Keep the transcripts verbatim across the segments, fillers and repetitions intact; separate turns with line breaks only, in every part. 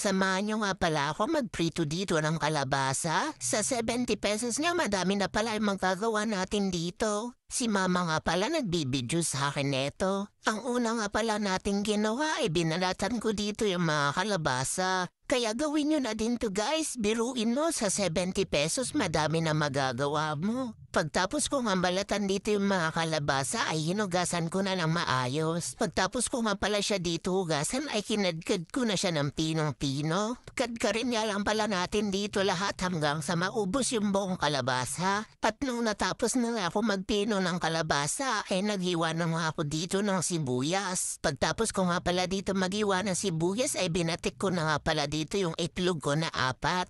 samahan niyo nga pala ako magprito dito ng kalabasa. Sa seventy pesos nga madami na pala yung magagawa natin dito. Si mama nga pala nagbibidyo sa akin neto. Ang una nga pala nating ginawa ay binalatan ko dito yung mga kalabasa. Kaya gawin nyo na din to guys, biruin mo sa seventy pesos madami na magagawa mo. Pagtapos ko nga balatan dito yung mga kalabasa ay hinugasan ko na ng maayos. Pagtapos ko nga pala siya dito hugasan ay kinadkad ko na siya ng pinong-pino. Kadkarin nga lang pala natin dito lahat hanggang sa maubos yung buong kalabasa. At nung natapos na nga ako magpino ng kalabasa ay naghiwa na nga ako dito ng sibuyas. Pagtapos ko nga pala dito maghiwa ng sibuyas ay binatik ko na nga pala dito yung itlog ko na apat.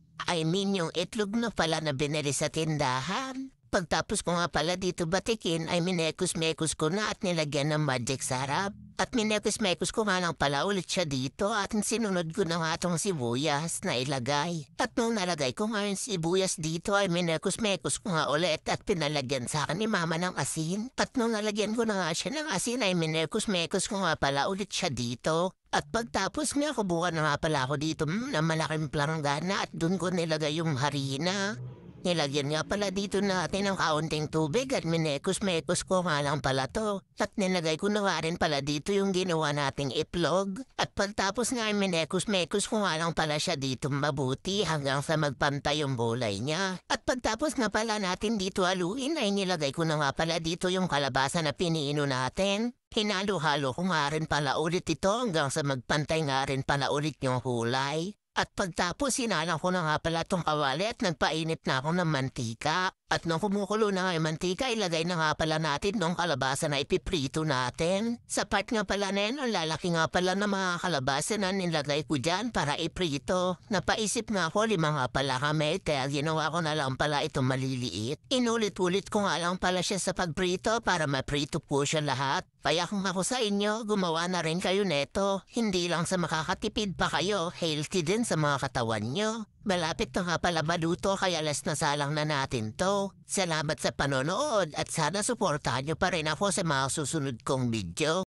I mean yung itlog na pala na binili sa tindahan. Pagtapos ko nga pala dito batikin ay minekos-mekos ko na at nilagyan ng magic sarap. At minekos-mekos ko nga lang pala ulit siya dito at sinunod ko na nga itong sibuyas na ilagay. At nung nalagay ko nga yung sibuyas dito ay minekos-mekos ko nga ulit at pinalagyan sa akin ni mama ng asin. At nung nalagyan ko na nga siya ng asin ay minekos-mekos ko nga pala ulit siya dito. At pagtapos nga kubuha na nga pala ako dito mm, na malaking planggana at dun ko nilagay yung harina. Nilagyan nga pala dito natin ng kaunting tubig at minekos-mekos ko nga lang pala to. At nilagay ko na nga rin pala dito yung ginawa nating itlog. At pagtapos nga minekos-mekos ko nga lang pala siya dito mabuti hanggang sa magpantay yung bulay niya. At pagtapos nga pala natin dito haluin ay nilagay ko na nga pala dito yung kalabasa na piniino natin. Hinalo-halo ko nga rin pala ulit ito hanggang sa magpantay nga rin pala ulit yung kulay. At pagtapos sinala ko na nga pala itong kawali at nagpainit na ako ng mantika. At nung kumukulo na nga yung mantika, ilagay na nga pala natin nung kalabasa na ipiprito natin. Sa part nga pala na yun, ang lalaki nga pala ng mga kalabasa na nilagay ko dyan para iprito. Napaisip nga ako lima nga pala kami, kaya ginawa ko na lang pala itong maliliit. Inulit-ulit ko nga lang pala siya sa pagprito para maprito po siya lahat. Kaya kung ako sa inyo, gumawa na rin kayo neto. Hindi lang sa makakatipid pa kayo, healthy din sa mga katawan nyo. Malapit na nga pala maluto kaya last na salang na natin to. Salamat sa panonood at sana suportahan nyo pa rin ako sa mga susunod kong video.